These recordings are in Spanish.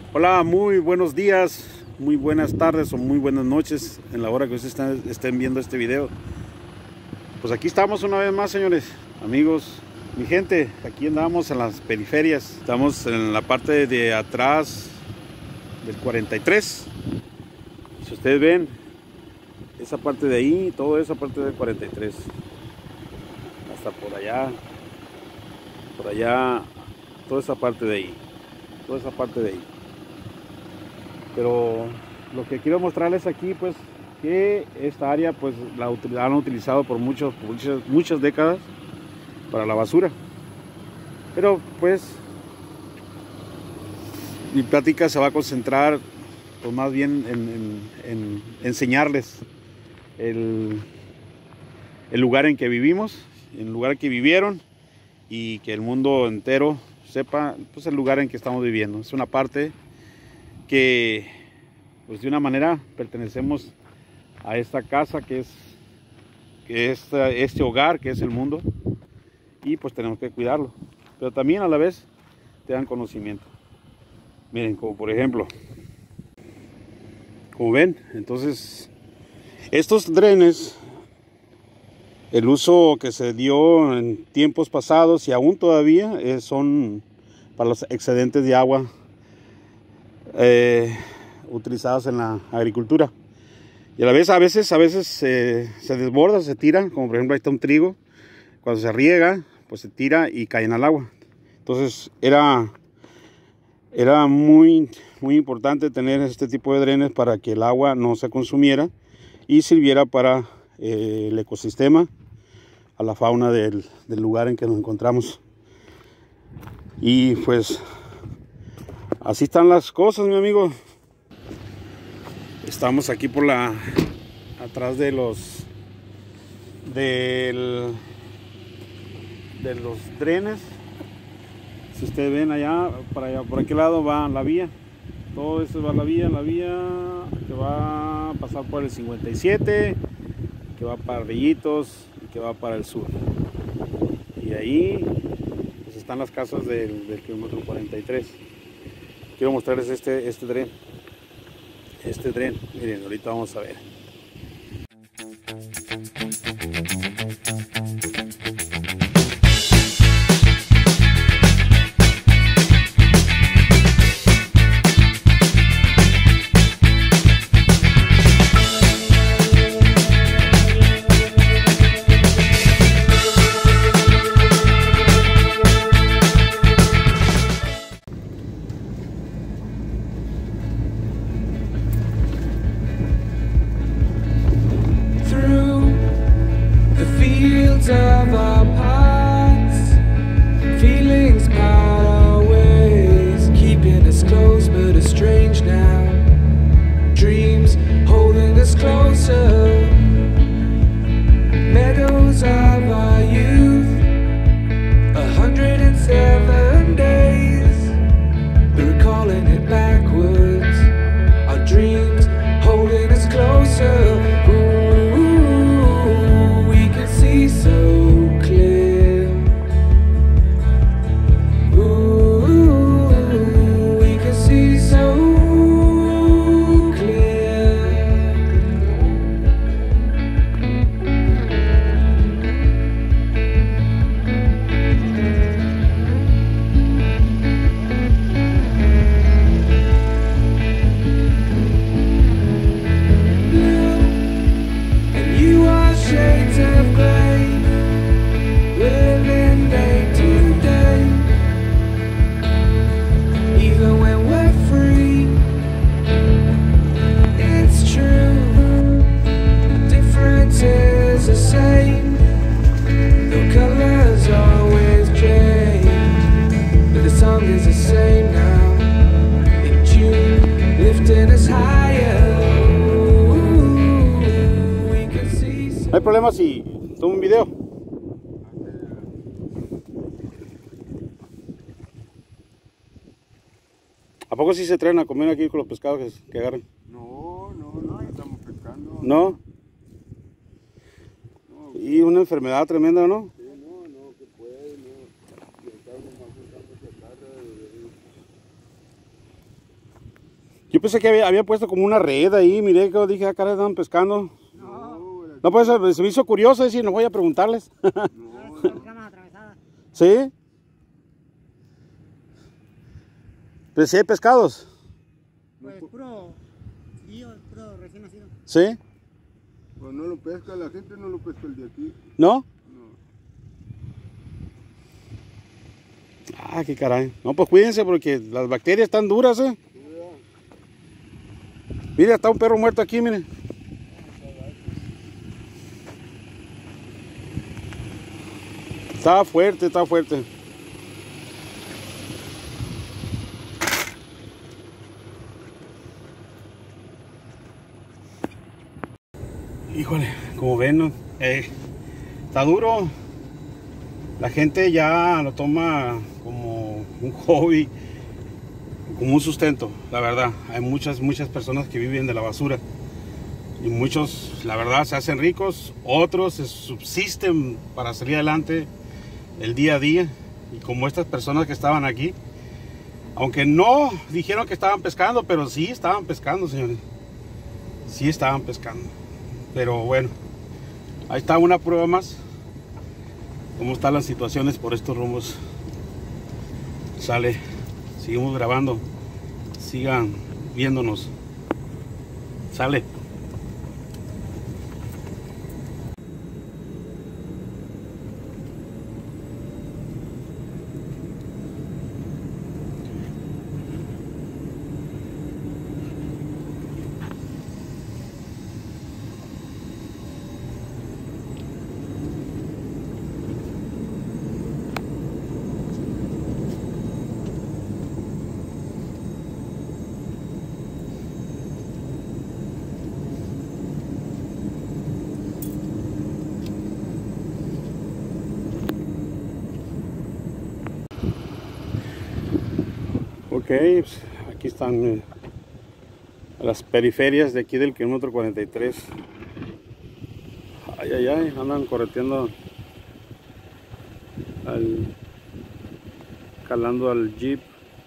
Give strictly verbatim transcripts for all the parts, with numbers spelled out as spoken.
Hola, muy buenos días, muy buenas tardes o muy buenas noches en la hora que ustedes están, estén viendo este video. Pues aquí estamos una vez más, señores, amigos, mi gente. Aquí andamos en las periferias. Estamos en la parte de atrás del cuarenta y tres. Si ustedes ven, esa parte de ahí, toda esa parte del cuarenta y tres. Hasta por allá, por allá, toda esa parte de ahí. Toda esa parte de ahí. Pero lo que quiero mostrarles aquí, pues, que esta área, pues, la han utilizado por muchos, muchas, muchas décadas para la basura. Pero, pues, mi plática se va a concentrar, pues, más bien en, en, en enseñarles el, el lugar en que vivimos, el lugar en que vivieron, y que el mundo entero sepa, pues, el lugar en que estamos viviendo. Es una parte que, pues, de una manera pertenecemos a esta casa que es, que es este hogar que es el mundo, y pues tenemos que cuidarlo, pero también a la vez te dan conocimiento. Miren, como por ejemplo, como ven, entonces estos drenes, el uso que se dio en tiempos pasados y aún todavía eh, son para los excedentes de agua Eh, utilizadas en la agricultura, y a la vez a veces a veces eh, se desborda, se tira, como por ejemplo ahí está un trigo, cuando se riega pues se tira y caen al agua. Entonces era era muy muy importante tener este tipo de drenes para que el agua no se consumiera y sirviera para eh, el ecosistema, a la fauna del, del lugar en que nos encontramos. Y pues así están las cosas, mi amigo. Estamos aquí por la atrás de los del, de los drenes. Si ustedes ven allá, para allá, por aquel lado va la vía. Todo eso va a la vía, la vía que va a pasar por el cincuenta y siete, que va para Bellitos y que va para el sur. Y ahí pues están las casas del, del kilómetro cuarenta y tres. Quiero mostrarles este, este tren. Este tren, miren, ahorita vamos a ver. Of our paths, feelings part our ways, keeping us close but estranged now. Dreams holding us closer, meadows of our youth, a hundred and seven days, but recalling it backwards. Our dreams holding us closer. So clear. Ooh, we can see so clear. Blue, and you are shades of gray. Living day to day, even when we're free. It's true, difference is the same. The colors always change, but the song is the same now. In June, lifting us higher. Ooh, we can see. No hay problema si tomo un video. ¿A poco sí se traen a comer aquí con los pescados que, que agarran? No, no, no, estamos pescando. ¿No? No, Y una enfermedad tremenda, ¿no? sí, no, no, que puede, no. Y estamos más buscando esa tarde de- Yo pensé que había, había puesto como una red ahí, miré que dije, acá estaban pescando. No, No, pues se me hizo curioso decir, no voy a preguntarles. ¿Sí? Pues sí hay pescados. Pues puro, puro recién nacido. ¿Sí? pues no lo pesca, la gente no lo pesca el de aquí. ¿No? No. Ah, qué caray. No, pues cuídense porque las bacterias están duras, ¿eh? Mira, está un perro muerto aquí, miren. Está fuerte, está fuerte. Híjole, como ven, ¿no? eh, está duro. La gente ya lo toma como un hobby, como un sustento, la verdad. Hay muchas, muchas personas que viven de la basura. Y muchos, la verdad, se hacen ricos. Otros se subsisten para salir adelante el día a día. Y como estas personas que estaban aquí, aunque no dijeron que estaban pescando, pero sí estaban pescando, señores. Sí estaban pescando. Pero bueno, ahí está una prueba más. Cómo están las situaciones por estos rumbos. Sale, seguimos grabando. Sigan viéndonos. Sale. Ok, pues aquí están eh, las periferias de aquí del kilómetro cuarenta y tres. Ay, ay, ay, andan correteando al, calando al jeep.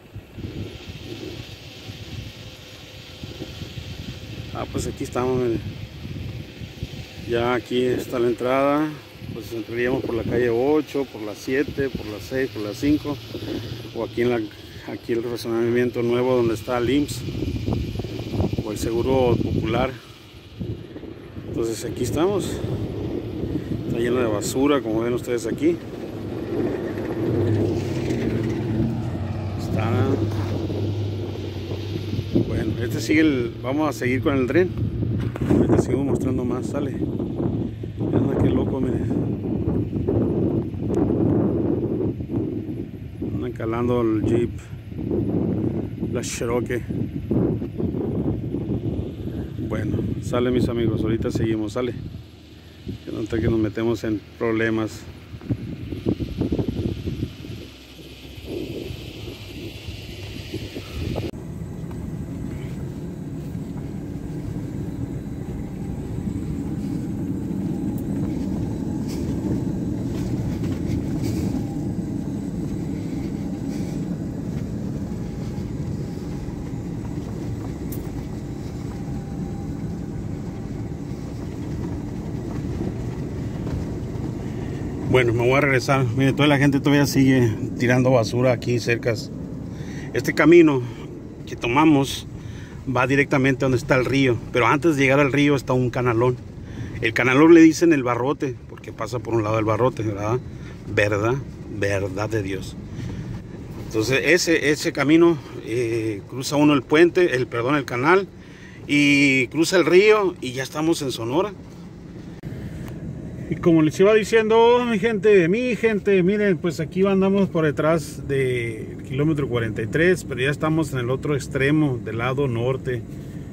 Ah, pues aquí estamos, miren. Ya aquí está la entrada. Pues entraríamos por la calle ocho, por la siete, por la seis, por la cinco, o aquí en la aquí el razonamiento nuevo donde está el I M S S o el Seguro Popular. Entonces aquí estamos. Está lleno de basura, como ven ustedes aquí. Está bueno, este sigue el, vamos a seguir con el tren. Ahorita sigo mostrando más, sale. Anda, qué loco, miren. Andan calando el jeep, la Cherokee. Bueno, sale, mis amigos, ahorita seguimos, sale. Que no te que nos metemos en problemas. Bueno, me voy a regresar. Mire, toda la gente todavía sigue tirando basura aquí cerca. Este camino que tomamos va directamente a donde está el río, pero antes de llegar al río está un canalón. El canalón le dicen el barrote porque pasa por un lado del barrote, ¿verdad? Verdad, verdad de Dios. Entonces ese, ese camino eh, cruza uno el puente, el perdón, el canal, y cruza el río y ya estamos en Sonora. Y como les iba diciendo, mi gente, mi gente, miren, pues aquí andamos por detrás del kilómetro cuarenta y tres, pero ya estamos en el otro extremo, del lado norte.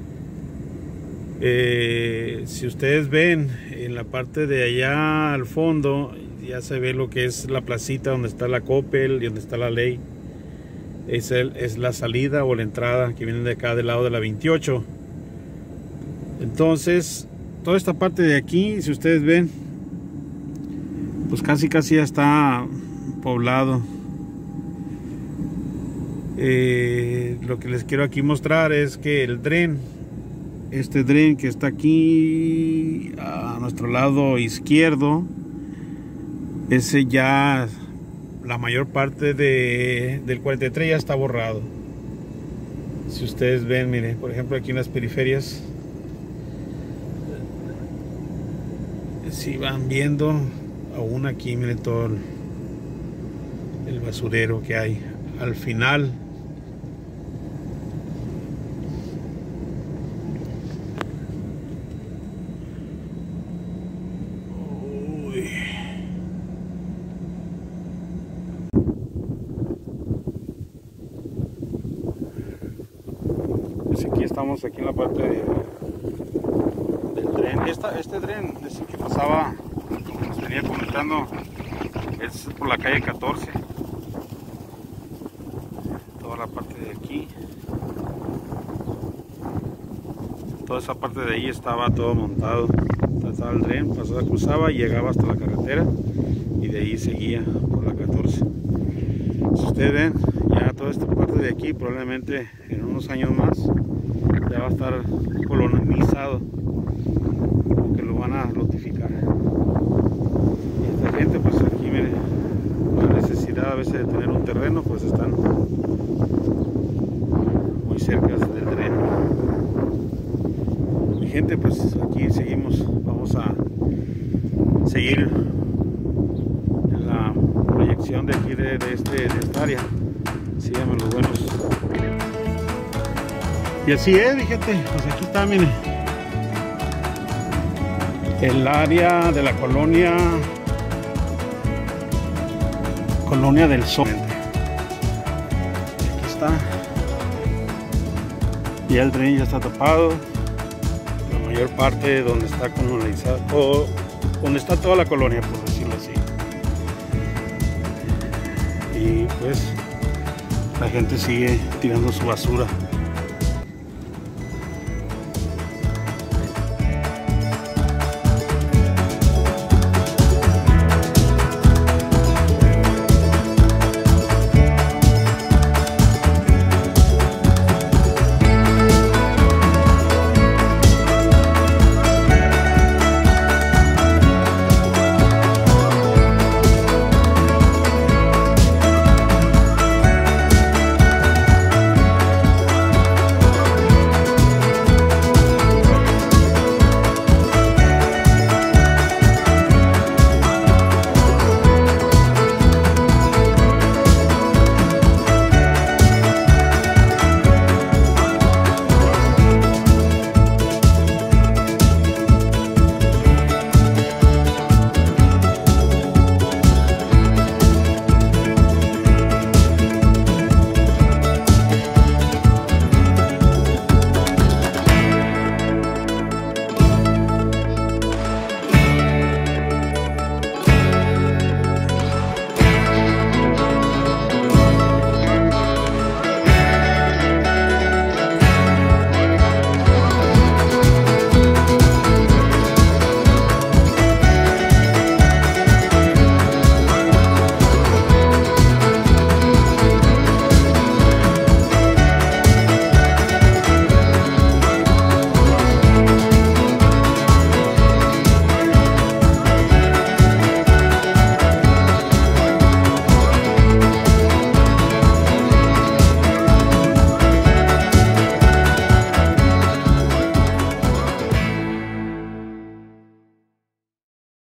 Eh, si ustedes ven, en la parte de allá al fondo, ya se ve lo que es la placita donde está la Coppel y donde está la ley. Es, el, es la salida o la entrada que viene de acá del lado de la veintiocho. Entonces, toda esta parte de aquí, si ustedes ven, pues casi casi ya está poblado. Eh, lo que les quiero aquí mostrar es que el dren, este dren que está aquí a nuestro lado izquierdo, ese ya, la mayor parte de, del cuarenta y tres ya está borrado. Si ustedes ven, miren, por ejemplo aquí en las periferias, si van viendo, aún aquí miren todo el, el basurero que hay al final. Uy. Pues aquí estamos, aquí en la parte de, del tren. Esta, este tren es el que pasaba, como les venía comentando, es por la calle catorce. Toda la parte de aquí, toda esa parte de ahí estaba todo montado. Estaba el tren, pasaba, cruzaba y llegaba hasta la carretera y de ahí seguía por la catorce. Si ustedes ven, ya toda esta parte de aquí probablemente en unos años más ya va a estar colonizado, porque lo van a notificar. Y esta gente pues aquí miren, la necesidad a veces de tener un terreno, pues están muy cerca del tren. Mi gente, pues aquí seguimos, vamos a seguir en la proyección de aquí de, de, este, de esta área. Síganme los buenos. Y así es, mi gente, pues aquí está, miren, el área de la colonia Colonia del Sol. Aquí está. Ya el tren ya está tapado. La mayor parte donde está colonizado, o donde está toda la colonia, por decirlo así. Y pues la gente sigue tirando su basura.